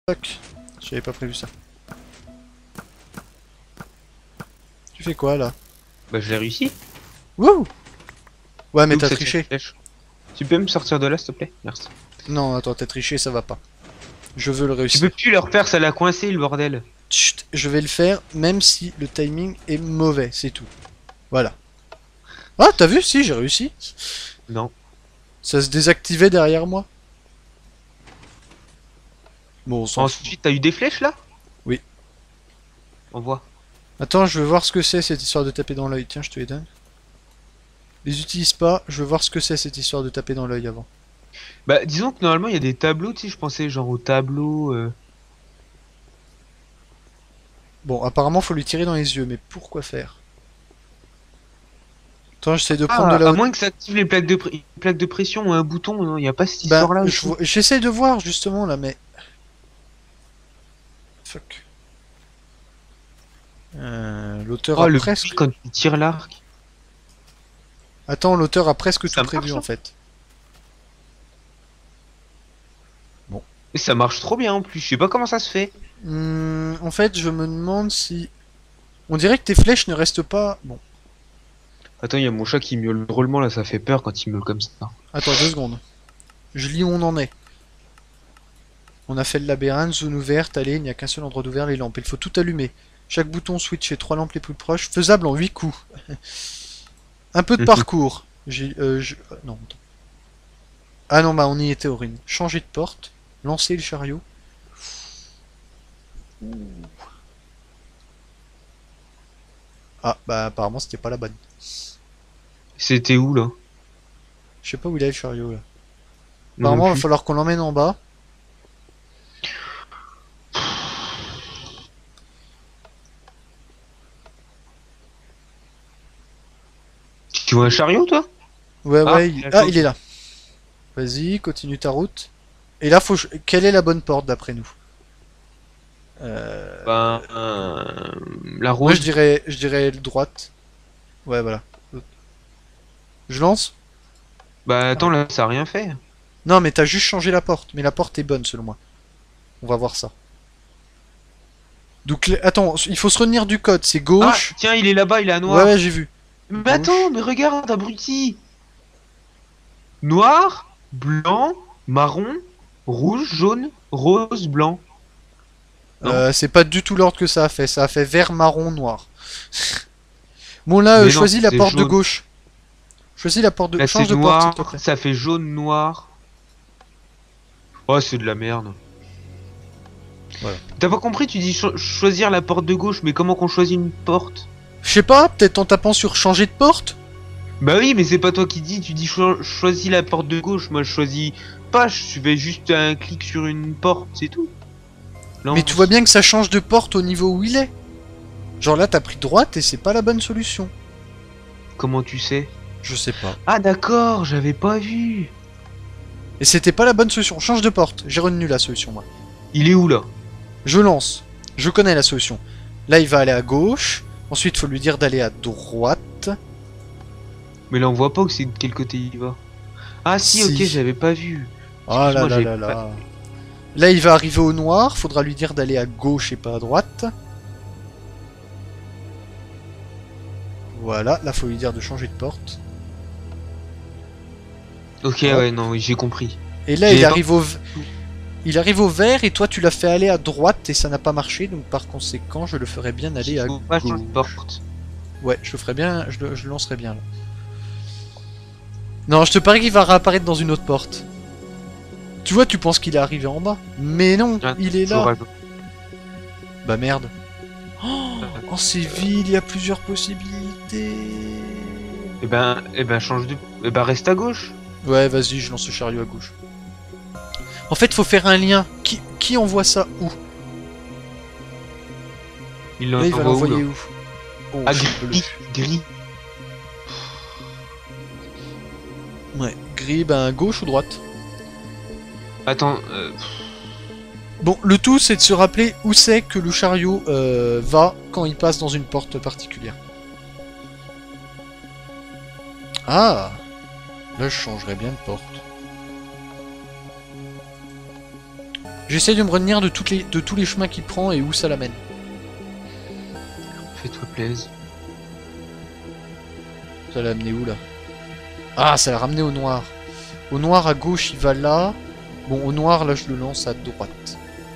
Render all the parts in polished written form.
Fuck, j'avais pas prévu ça. Tu fais quoi là? Bah je l'ai réussi. Wouh! Ouais mais D'où t'as cette triché. flèche. Tu peux me sortir de là s'il te plaît? Merci. Non attends, t'as triché, ça va pas. Je veux le Tu peux réussir. plus le refaire, ça l'a coincé le bordel. Chut, je vais le faire même si le timing est mauvais, c'est tout. Voilà. Ah t'as vu? Si j'ai réussi. Non. Ça se désactivait derrière moi. Bon on s'en fout. Ensuite, t'as eu des flèches là? Oui. On voit. Attends, je veux voir ce que c'est cette histoire de taper dans l'œil. Tiens, je te les donne. Les utilise pas, je veux voir ce que c'est cette histoire de taper dans l'œil avant. Bah disons que normalement il y a des tableaux, tu sais, je pensais genre au tableau. Bon, apparemment faut lui tirer dans les yeux, mais pourquoi faire? Attends, j'essaie de prendre de Ah, la à hauteur. moins que ça active les plaques de pression ou un bouton, non, il n'y a pas cette Bah, histoire-là aussi. j'essaie de voir justement là, mais... Fuck. L'auteur Oh, a le presque... bruit quand tu tires l'arc. Attends, l'auteur a presque Ça tout prévu marche, en hein. fait. Bon. Et ça marche trop bien en plus, je sais pas comment ça se fait. En fait, je me demande si... On dirait que tes flèches ne restent pas... Bon, Attends, il y a mon chat qui miaule drôlement là, ça fait peur quand il miaule comme ça. attends 2 secondes. Je lis où on en est. On a fait le labyrinthe, zone ouverte, allez, il n'y a qu'un seul endroit d'ouvert, les lampes. Il faut tout allumer. Chaque bouton switch et 3 lampes les plus proches. Faisable en 8 coups. Un peu de parcours. Non, attends. Ah non, bah on y était, Aurine. Changer de porte. Lancer le chariot. Ah, bah apparemment c'était pas la bonne. C'était où là? Je sais pas où il est le chariot là. Moi non Apparemment, il va plus. falloir qu'on l'emmène en bas. Tu vois un chariot toi? Ouais, Ah, ouais, il est là. Vas-y, continue ta route. Et là, quelle est la bonne porte d'après nous? Ben, la Moi, rose. je dirais droite. Ouais, voilà. Je lance? Bah Ah. attends là, ça a rien fait. Non, mais t'as juste changé la porte. Mais la porte est bonne, selon moi. On va voir ça. Donc, attends, il faut se retenir du code. C'est Ah, gauche. tiens, il est là-bas, il est à Ouais, ouais, noir. j'ai vu. Mais attends, Gauche. mais regarde, abruti. Noir, blanc, marron, rouge, jaune, rose, blanc. Non? C'est pas du tout l'ordre que ça a fait. Ça a fait vert, marron, noir. Bon, là, Mais non, choisis la c'est porte de jaune. gauche. Choisis la porte de... Là Change c'est de porte, s'il noir, te plaît. ça fait jaune, noir. Oh, c'est de la merde. Voilà. T'as pas compris, tu dis choisir la porte de gauche, mais comment qu'on choisit une porte? Je sais pas, peut-être en tapant sur changer de porte? Bah oui, mais c'est pas toi qui dis, tu dis choisis la porte de gauche, moi je choisis pas, je fais juste un clic sur une porte, c'est tout. Mais tu vois bien que ça change de porte au niveau où il est. Genre là, t'as pris droite et c'est pas la bonne solution. Comment tu sais? Je sais pas. Ah d'accord, j'avais pas vu. Et c'était pas la bonne solution. Change de porte. J'ai retenu la solution, moi. Il est où là? Je lance. Je connais la solution. Là, il va aller à gauche. Ensuite, il faut lui dire d'aller à droite. Mais là on voit pas que c'est de quel côté il va. Ah si, Si. ok, j'avais pas vu. Oh là Excuse-moi, là j'avais là pas... là. Là, il va arriver au noir. Faudra lui dire d'aller à gauche et pas à droite. Voilà. Là, faut lui dire de changer de porte. Ok, Hop. ouais, non, oui, j'ai compris. Et là, J'avais pas- il arrive au vert et toi, tu l'as fait aller à droite et ça n'a pas marché. Donc, par conséquent, je le ferai bien aller Il à faut pas changer de gauche. porte. Ouais, je le ferai bien. Je le lancerai bien là. Non, je te parie qu'il va réapparaître dans une autre porte. Tu vois, tu penses qu'il est arrivé en bas. Mais non, Ah, il est là. j'aurais- Bah merde. Oh, c'est vide, il y a plusieurs possibilités. Eh ben, change de... Eh ben, reste à gauche. Ouais, vas-y, je lance le chariot à gauche. En fait, faut faire un lien. Qui envoie ça où? Il Là, il va l'envoie où, l'envoyer là? où? Oh, Ah, je sais gris, plus. gris. Ouais, gris, ben gauche ou droite? Attends, Bon, le tout, c'est de se rappeler où c'est que le chariot va quand il passe dans une porte particulière. Ah! Là, je changerais bien de porte. J'essaie de me retenir de tous les chemins qu'il prend et où ça l'amène. Fais-toi plaisir. Ça l'a amené où là? Ah, ça l'a ramené au noir. Au noir à gauche, il va là. Bon, au noir, là, je le lance à droite.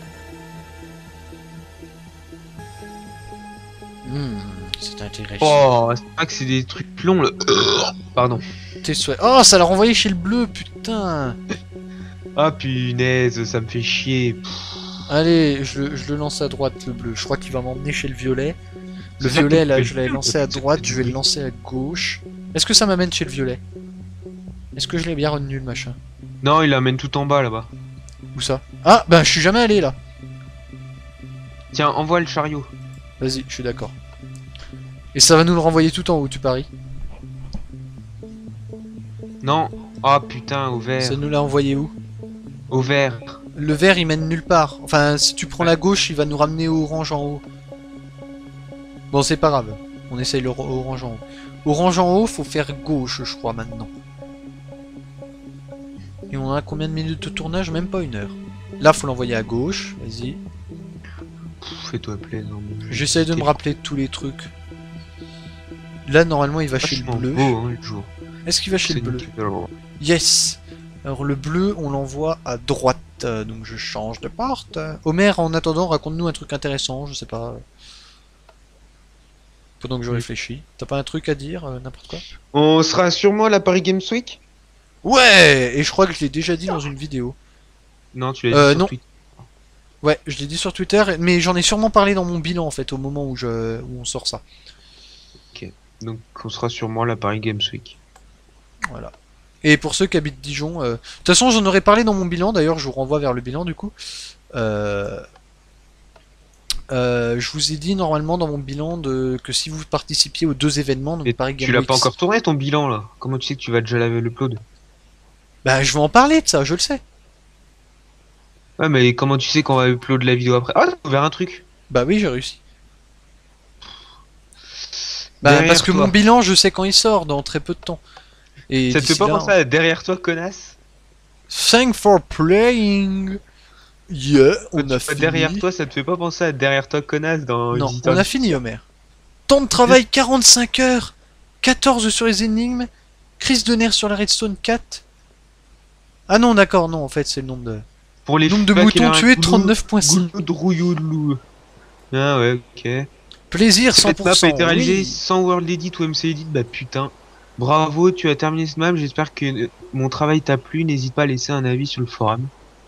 C'est intéressant. Oh, c'est pas que c'est des trucs longs là. Pardon. Tes souhaits. Oh, ça l'a renvoyé chez le bleu, putain. Ah punaise, ça me fait chier. Allez, je le lance à droite, le bleu. Je crois qu'il va m'emmener chez le violet. Le C'est ça violet, qui là, fait je l'avais chier, lancé à c'est droite, que je vais le c'est- lancer à gauche. Est-ce que ça m'amène chez le violet? Est-ce que je l'ai bien retenu, le machin? Non, il l'amène tout en bas là-bas. Où ça? Ah, bah, je suis jamais allé, là. Tiens, envoie le chariot. Vas-y, je suis d'accord. Et ça va nous le renvoyer tout en haut, tu paries? Non. Ah putain, au Ça vert. nous l'a envoyé où? Au vert. Le vert, il mène nulle part. Enfin, si tu prends la gauche, il va nous ramener au orange en haut. Bon, c'est pas grave. On essaye le orange en haut. Orange en haut, faut faire gauche, je crois, maintenant. Et on a combien de minutes de tournage? Même pas 1 heure. Là, faut l'envoyer à gauche. Vas-y. Fais-toi plaisir. J'essaie de me rappeler de tous les trucs. Là, normalement, il va chez le Vachement bleu. beau, hein, le jour. Est-ce qu'il va chez le C'est bleu? nickel. Yes. Alors, le bleu, on l'envoie à droite. Donc, je change de porte. Homer, en attendant, raconte-nous un truc intéressant. Je sais pas. Pendant que je réfléchis. T'as pas un truc à dire, n'importe quoi? On sera sûrement à la Paris Games Week? Ouais. Et je crois que je l'ai déjà dit dans une vidéo. Non, tu l'as dit sur non. Twitter. Ouais, je l'ai dit sur Twitter, mais j'en ai sûrement parlé dans mon bilan en fait, au moment où on sort ça. Donc on sera sûrement à la Paris Games Week. Voilà. Et pour ceux qui habitent Dijon, de toute façon j'en aurais parlé dans mon bilan, d'ailleurs je vous renvoie vers le bilan du coup. Je vous ai dit normalement dans mon bilan que si vous participiez aux 2 événements, donc Et Paris Game tu l'as Week, pas encore tourné ton bilan là? Comment tu sais que tu vas déjà laver l'upload? bah je vais en parler de ça, je le sais. Ouais, mais comment tu sais qu'on va upload la vidéo après? Ah, t'as ouvert un truc. Bah oui, j'ai réussi. Bah Derrière parce que toi. mon bilan, je sais quand il sort, dans très peu de temps. Et Ça te fait d'ici pas là, penser à derrière toi, connasse? Thanks for playing. Yeah, Quand on a tu vois derrière fini. toi, ça te fait pas penser à derrière toi, connasse dans Non, Visitor on a fini, Homer. Temps de travail 45 heures. 14 sur les énigmes. Crise de nerfs sur la Redstone 4. Ah non, d'accord, non, en fait, c'est le nombre de... Pour les Nombre de feedbacks, il a moutons un tués, goulou- 39.6. goulou de rouilloulou. Ah ouais, ok. Plaisir, Cette map a 100%. été réalisée Oui. sans World Edit ou MC Edit, bah putain. Bravo, tu as terminé ce map, j'espère que mon travail t'a plu, n'hésite pas à laisser un avis sur le forum.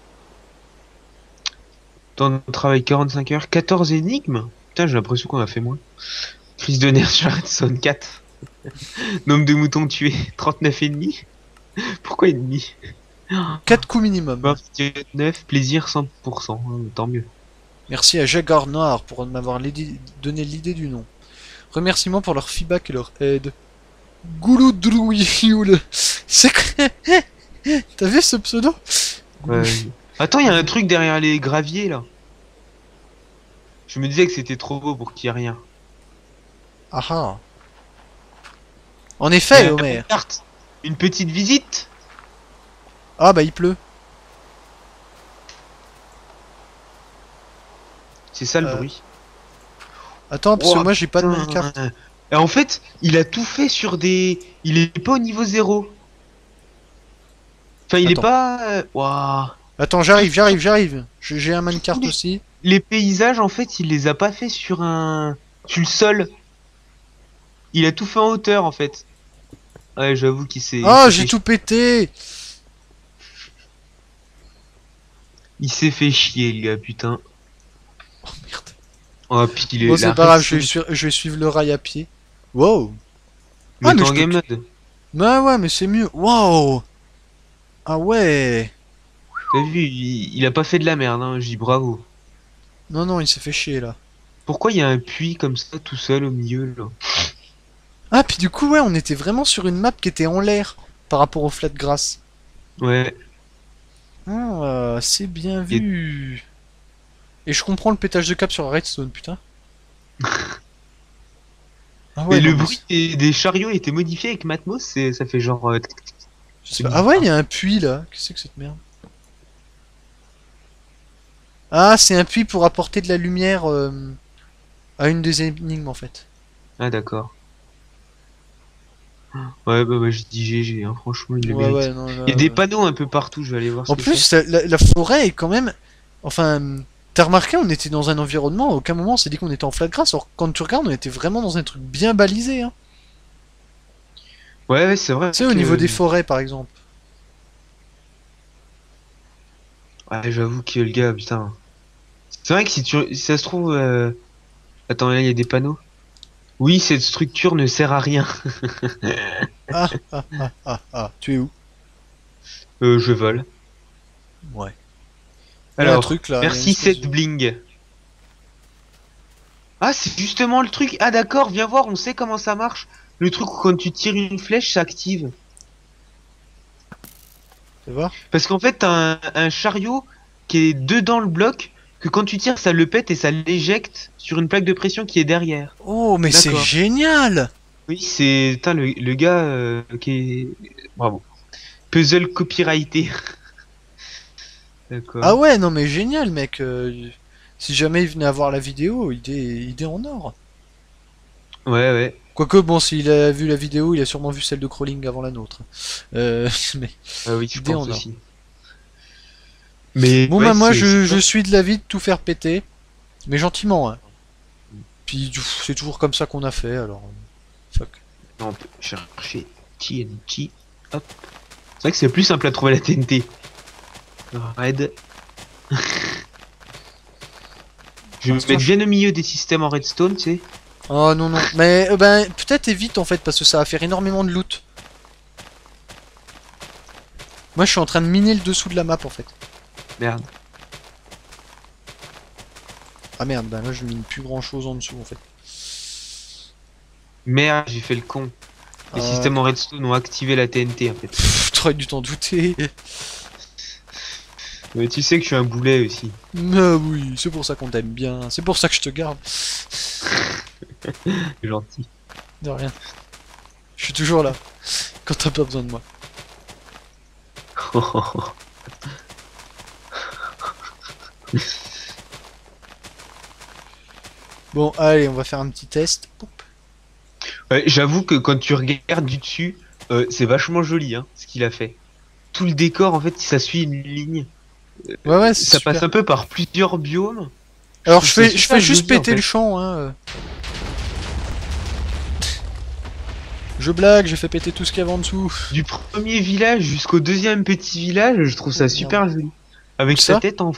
Temps de travail 45 heures, 14 énigmes. Putain, j'ai l'impression qu'on a fait moins. Crise de nerfs sur Redstone 4. Nombre de moutons tués, 39 et demi. Pourquoi et demi? 4 coups minimum. 9, plaisir 100%, tant mieux. Merci à Jaguar Noir pour m'avoir donné l'idée du nom. Remerciements pour leur feedback et leur aide. Gouloudrouyoul. C'est quoi? T'as vu ce pseudo? Ouais. Attends, il y a un truc derrière les graviers là. Je me disais que c'était trop beau pour qu'il y ait rien. Ah ah. En Il y effet, a Homer. une carte. Une petite visite. Ah bah il pleut. C'est ça le Euh, bruit. Attends, parce que Oh, moi j'ai pas de putain. minecart. Et en fait, il a tout fait sur des... Il est pas au niveau 0. Enfin, il est Attends. pas... Ouah. Attends, j'arrive. J'ai un minecart Oui. aussi. Les paysages, en fait, il les a pas fait sur un... Sur le sol. Il a tout fait en hauteur, en fait. Ouais, j'avoue qu'il s'est... Ah, il s'est j'ai fait tout pété. Il s'est fait chier, le gars, putain. Oh merde. Oh, puis il est Bon, c'est la pas grave, Redstone. je vais suivre le rail à pied. Wow. Mais Ah, mais t'es je en peux- game mode. Bah ouais, mais c'est mieux. Wow. Ah ouais. T'as vu, il a pas fait de la merde, hein, je dis bravo. Non, non, il s'est fait chier là. Pourquoi il y a un puits comme ça tout seul au milieu là? Ah, puis du coup, ouais, on était vraiment sur une map qui était en l'air par rapport au flat grass. Ouais, Ah, c'est bien vu. Et je comprends le pétage de câble sur la Redstone, putain. Ah ouais, et le non, mais bruit des chariots était modifié avec Matmos, ça fait genre... je sais pas. Ah ouais, il y a un puits là. Qu'est-ce que c'est que cette merde? Ah, c'est un puits pour apporter de la lumière à une des énigmes en fait. Ah d'accord. Ouais, bah je dis GG, hein, franchement, il le Ouais, ouais, mérite. non, Il y a là, des ouais. panneaux un peu partout, je vais aller voir ce En que c'est. plus, la forêt est quand même. Enfin, t'as remarqué, on était dans un environnement, à aucun moment on s'est dit qu'on était en flat grass. Alors quand tu regardes, on était vraiment dans un truc bien balisé. Hein. Ouais, ouais, c'est vrai Tu sais, au niveau des que... forêts par exemple. Ouais, j'avoue que le gars, putain... C'est vrai que si ça se trouve... Attends, là, il y a des panneaux. Oui, cette structure ne sert à rien. Ah, ah, ah, ah, ah. Tu es où? Je vole. Ouais. Il y a un Alors, truc là, il y a une merci espèce cette de. bling. Ah, c'est justement le truc. Ah d'accord, viens voir, on sait comment ça marche. Le truc où quand tu tires une flèche, ça active. Tu vas voir? Parce qu'en fait, t'as un chariot qui est dedans le bloc, que quand tu tires, ça le pète et ça l'éjecte sur une plaque de pression qui est derrière. Oh, mais c'est D'accord. génial! Oui, c'est... Putain, le gars qui est... Bravo. Puzzle copyrighté. Ah D'accord. ouais, non mais génial, mec. Si jamais il venait à voir la vidéo, idée en or. Ouais, ouais. Quoique, bon, s'il a vu la vidéo, il a sûrement vu celle de Crawling avant la nôtre. Mais Ah oui, je idée pense en or. aussi. Mais Bon, ouais, bah moi, c'est je top. suis de l'avis de tout faire péter, mais gentiment. Hein. Puis c'est toujours comme ça qu'on a fait, alors. Fuck. Non, on peut chercher TNT. Hop. C'est vrai que c'est plus simple à trouver la TNT. Red. Je vais me L'instant, mettre bien au milieu des systèmes en redstone, tu sais. oh non, non. Mais ben, peut-être évite en fait, parce que ça va faire énormément de loot. Moi, je suis en train de miner le dessous de la map en fait. Merde. Ah merde, ben là, je mine plus grand chose en dessous en fait. Merde, j'ai fait le con. Les Ah, systèmes en redstone ont activé la TNT, en fait. t'aurais dû t'en douter. Mais tu sais que je suis un boulet aussi. Mais oui, c'est pour ça qu'on t'aime bien. C'est pour ça que je te garde. C'est gentil. De rien. Je suis toujours là. Quand t'as pas besoin de moi. Bon, allez, on va faire un petit test. Poup. Ouais, j'avoue que quand tu regardes du dessus, c'est vachement joli, hein, ce qu'il a fait. Tout le décor, en fait, ça suit une ligne. Ouais, ouais, c'est Ça passe super. un peu par plusieurs biomes. Je Alors, trouve ça je fais super juste joli, en péter le fait. champ, hein. Je blague, j'ai fait péter tout ce qu'il y avait en dessous. Du premier village jusqu'au deuxième petit village, je trouve Oh ça merde. super joli. Où Avec sa ça? tête en...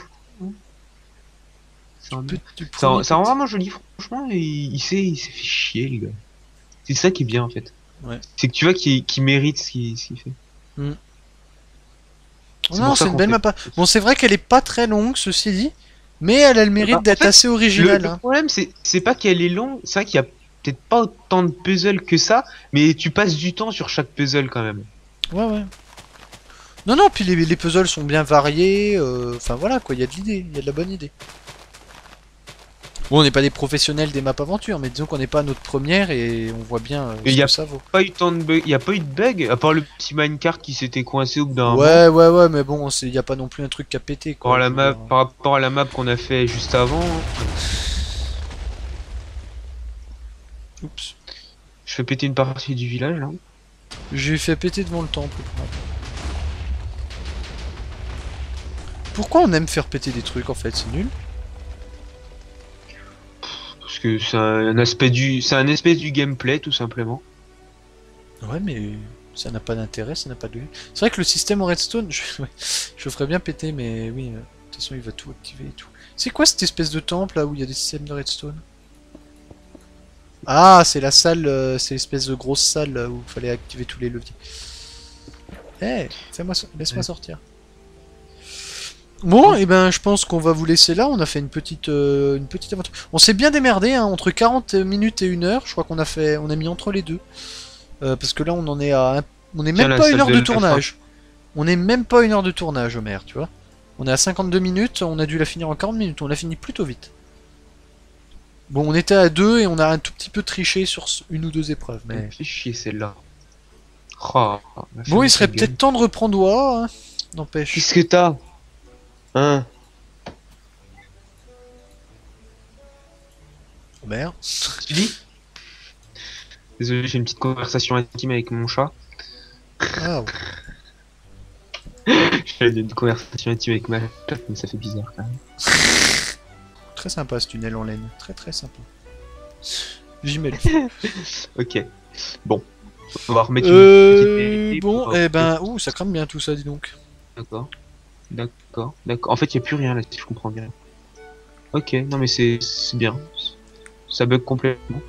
Du Ça, premier ça rend petit. vraiment joli, franchement, il s'est fait chier, le gars. C'est ça qui est bien, en fait. Ouais. C'est que tu vois qu'il mérite ce qu'il fait. Hmm. C'est Non, pour ça c'est une qu'on belle fait. map. Bon, c'est vrai qu'elle est pas très longue, ceci dit. Mais elle a le mérite Bah, en d'être fait, assez originale. le Hein. problème, c'est pas qu'elle est longue, c'est vrai qu'il y a peut-être pas autant de puzzles que ça, mais tu passes du temps sur chaque puzzle quand même. Ouais, ouais. Non, non, puis les puzzles sont bien variés. Enfin voilà, quoi, il y a de l'idée, il y a de la bonne idée. Bon, on n'est pas des professionnels des maps aventures, mais disons qu'on n'est pas à notre première et on voit bien Il ce y que a ça vaut. pas eu tant de bugs, il y a pas eu de bugs, à part le petit minecart qui s'était coincé au bout d'un moment. Ouais, ouais, ouais, mais bon, il n'y a pas non plus un truc à péter, Par quoi. la Je veux map, dire. par rapport à la map qu'on a fait juste avant, hein. Oups. Je fais péter une partie du village là. J'ai fait péter devant le temple. Pourquoi on aime faire péter des trucs en fait? C'est nul. Parce que c'est un aspect du gameplay tout simplement. Ouais, mais ça n'a pas d'intérêt, ça n'a pas de. C'est vrai que le système en redstone, ouais, je ferais bien péter, mais oui, de toute façon, il va tout activer et tout. C'est quoi cette espèce de temple là où il y a des systèmes de redstone? Ah, c'est la salle, c'est l'espèce de grosse salle là, où il fallait activer tous les leviers. Eh, laisse-moi Ouais. sortir. Bon, et ben, je pense qu'on va vous laisser là. On a fait une petite aventure. On s'est bien démerdé, hein, entre 40 minutes et 1 heure. Je crois on a mis entre les deux. Parce que là, on en est on est Tiens même la pas une salle heure de de la fin. tournage. On est même pas 1 heure de tournage, Omer, tu vois. On est à 52 minutes. On a dû la finir en 40 minutes. On l'a fini plutôt vite. Bon, on était à 2 et on a un tout petit peu triché sur une ou deux épreuves, Elle me mais. fait chier celle-là. Oh, ma Bon, il femme, serait ça gueule. peut-être temps de reprendre Oa, hein. N'empêche. Qu'est-ce que t'as? Hein? Merde. Tu dis? Désolé, j'ai une petite conversation intime avec mon chat. Ah, J'ai une conversation intime avec ma chatte, mais ça fait bizarre quand même. très sympa ce tunnel en laine. Très très sympa. J'y mets le feu. Ok. Bon. On va remettre une petite vérité Bon, pour- eh ben, ouh, ça crame bien tout ça, dis donc. D'accord. D'accord. D'accord. En fait, il n'y a plus rien là, si je comprends bien. Ok, non mais c'est bien. Ça bug complètement.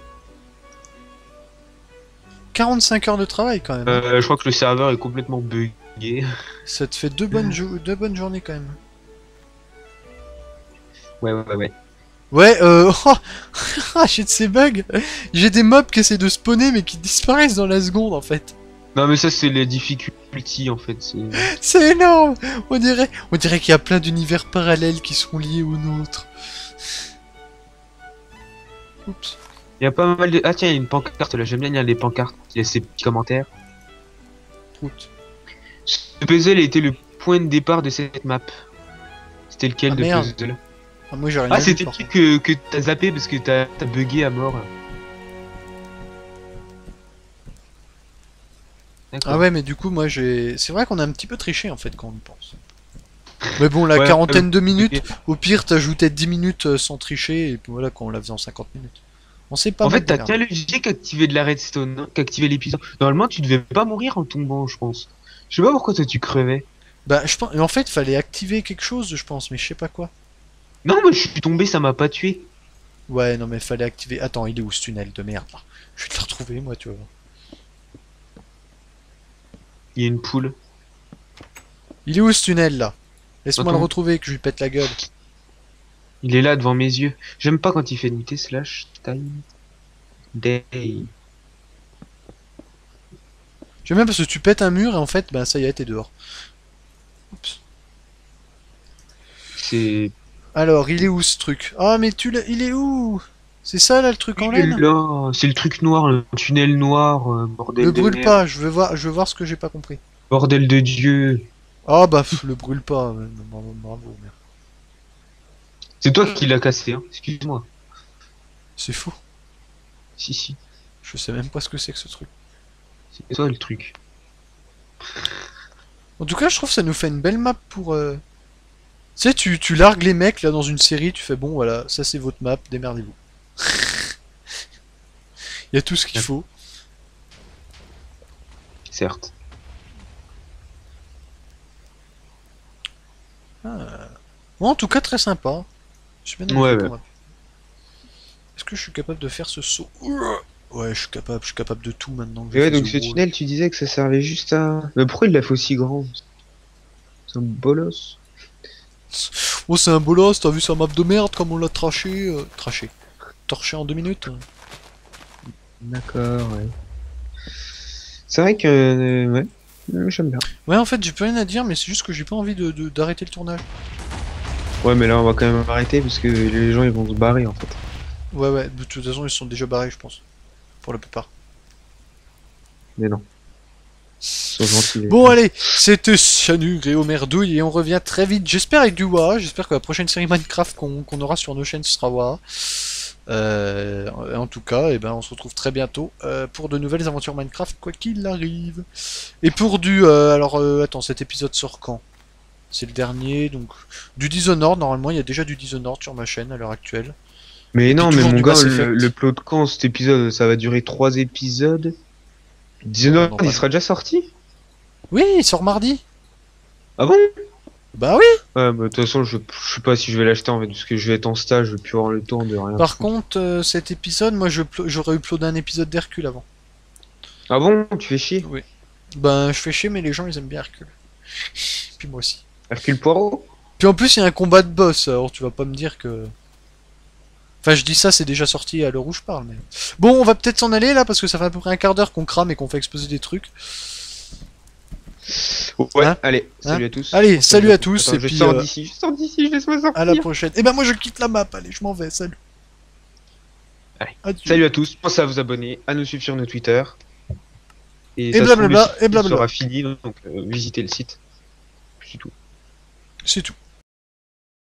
45 heures de travail quand même. Hein. Je crois que le serveur est complètement buggé. Ça te fait deux bonnes journées quand même. Ouais. Ouais, oh, ah, j'ai de ces bugs. J'ai des mobs qui essaient de spawner mais qui disparaissent dans la seconde en fait. Non mais ça c'est les difficultés en fait. C'est énorme. On dirait qu'il y a plein d'univers parallèles qui sont liés aux nôtres. Oups. Il y a pas mal de... Ah tiens, il y a une pancarte là, j'aime bien lire les pancartes. Il y a ces petits commentaires. Oups. Ce puzzle était le point de départ de cette map. C'était lequel Ah, de merde. puzzle? Ah, moi j'ai rien Ah vu, c'était le par truc contre. que t'as zappé parce que t'as bugué à mort. D'accord. Ah ouais, mais du coup, moi j'ai. C'est vrai qu'on a un petit peu triché en fait quand on y pense. Mais bon, la Ouais, quarantaine de minutes, ok. au pire, t'ajoutais 10 minutes sans tricher, et puis voilà, quand on la faisait en 50 minutes. On sait pas En mal fait, t'as démerdé. qu'un levier qu'activer de la redstone, hein, qu'activer l'épisode. Normalement, tu devais pas mourir en tombant, je pense. Je sais pas pourquoi toi tu crevais. Bah, je pense. En fait, fallait activer quelque chose, je pense, mais je sais pas quoi. Non, moi je suis tombé, ça m'a pas tué. Ouais, non, mais fallait activer. Attends, il est où ce tunnel de merde là? Je vais te le retrouver, moi, tu vois. Il y a une poule. Il est où ce tunnel là? Laisse-moi le Attends. retrouver, que je lui pète la gueule. Il est là devant mes yeux. J'aime pas quand il fait nuit slash time day. J'aime bien parce que tu pètes un mur et en fait, bah ça y est, t'es dehors. Oups. C'est... Alors, il est où ce truc? Ah, mais il est où? C'est ça là le truc en Il est laine? là. C'est le truc noir, le tunnel noir, Le bordel de brûle merde. pas, je veux voir ce que j'ai pas compris. Bordel de Dieu. Ah bah, le brûle pas, bravo, bravo, merde. C'est toi qui l'as cassé, hein. Excuse-moi. C'est fou. Si. Je sais même pas ce que c'est que ce truc. C'est toi le truc. En tout cas, je trouve que ça nous fait une belle map pour... Tu sais, tu largues les mecs là dans une série, tu fais bon, voilà, ça c'est votre map, démerdez-vous. Il y a tout ce qu'il faut. Certes. Bon, en tout cas, très sympa. Je suis bien Ouais, amusé ouais. pour map. Est-ce que je suis capable de faire ce saut? Ouais, je suis capable de tout maintenant que Et j'ai ouais, fait donc The ce Wall. tunnel, tu disais que ça servait juste à... Mais pourquoi il l'a fait aussi grand? C'est un bolos. Oh, c'est un bolos, t'as vu sa map de merde comme on l'a traché. Torché en 2 minutes. D'accord, ouais. C'est vrai que... ouais, j'aime bien. Ouais, en fait, j'ai plus rien à dire, mais c'est juste que j'ai pas envie d'arrêter le tournage. Ouais, mais là, on va quand même arrêter parce que les gens, ils vont se barrer, en fait. Ouais, de toute façon, ils se sont déjà barrés, je pense. Pour la plupart. Mais non. Ils sont gentils. Bon, allez, c'était Chanug et Omerdouille, et on revient très vite. J'espère avec du WoA. J'espère que la prochaine série Minecraft qu'on aura sur nos chaînes, ce sera WoA. En tout cas, eh ben, on se retrouve très bientôt pour de nouvelles aventures Minecraft, quoi qu'il arrive. Et pour attends, cet épisode sort quand? C'est le dernier, donc du Dishonored. Normalement, il y a déjà du Dishonored sur ma chaîne à l'heure actuelle. Mais Et puis non, mais toujours mon du gars, Mass Effect. le plot de camp, cet épisode, ça va durer 3 épisodes. Dishonored, Non, il pas sera déjà sorti? Oui, il sort mardi. Ah bon? Bah oui. Ouais, bah, de toute façon, je sais pas si je vais l'acheter en fait, parce que je vais être en stage, je vais plus avoir le temps de rien Par foutre. contre, cet épisode, moi, j'aurais uploadé un épisode d'Hercule avant. Ah bon? Tu fais chier? Oui. Ben, je fais chier, mais les gens, ils aiment bien Hercule. Puis moi aussi. Hercule Poirot? Puis en plus, il y a un combat de boss, alors tu vas pas me dire que... Enfin, je dis ça, c'est déjà sorti à l'heure où je parle, mais... Bon, on va peut-être s'en aller, là, parce que ça fait à peu près un quart d'heure qu'on crame et qu'on fait exploser des trucs. Ouais, Hein? allez, Hein? salut à tous. Allez, On se salut voit. à tous, Attends, et je puis... sors d'ici, laisse-moi à la sortir. prochaine. Et ben moi, je quitte la map, allez, je m'en vais, salut. Allez. Adieu. Salut à tous, pensez à vous abonner, à nous suivre sur nos Twitter. Et, Et ça se trouve, blablabla, le et site blablabla. sera fini, donc visitez le site. C'est tout. C'est tout.